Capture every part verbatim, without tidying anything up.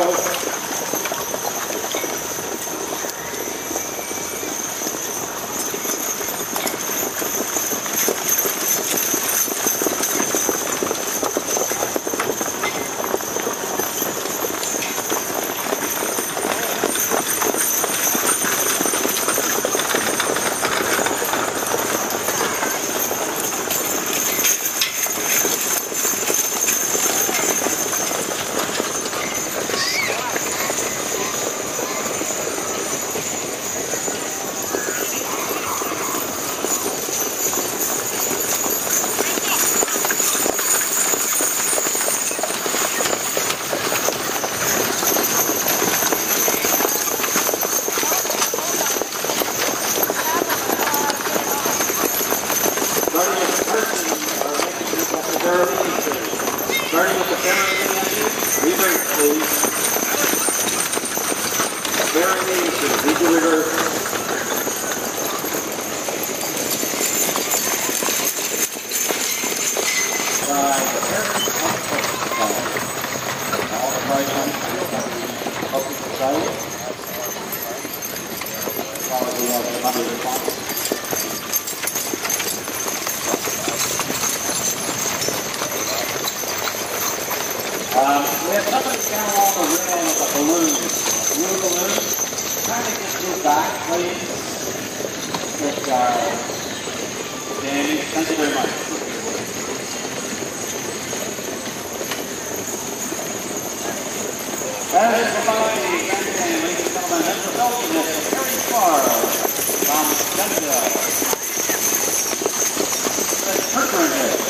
Starting with the variation, reverse please. Variation, we do reverse. By the parent all the right hand up to the side. Probably have another response. Um, we have somebody down on the rim of a balloon, a blue balloon. Kind of just move back, please. Just, uh, Danny, thank you very much. That is about the grandstand, ladies and gentlemen. That's resulting in Series Hitch from Canada. That's Kirkland Hitch.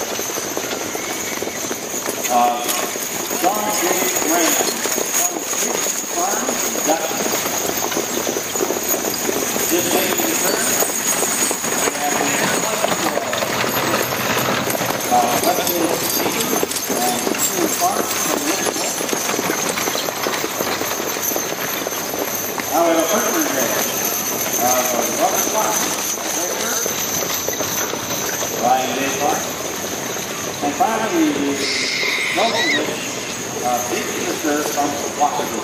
Uh, John J. Graham from State Farm, Dutch. This ladies and gentlemen, we have the uh, Wesley and State Farm from Nashville. Now we have a Kirkland Hitch. Uh, Robert Clark, Ryan J. Clark. And finally, the Local Hitch, uh, big sister from Washington.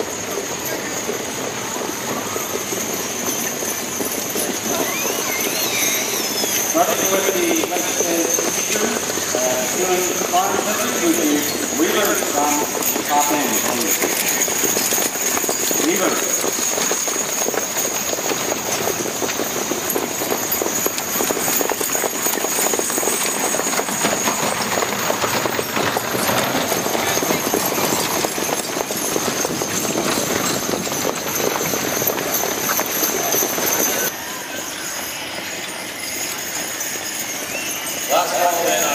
Starting with the legislative teacher, uh, doing farm touches with the Weaver from top end, please. Weaver. Last one,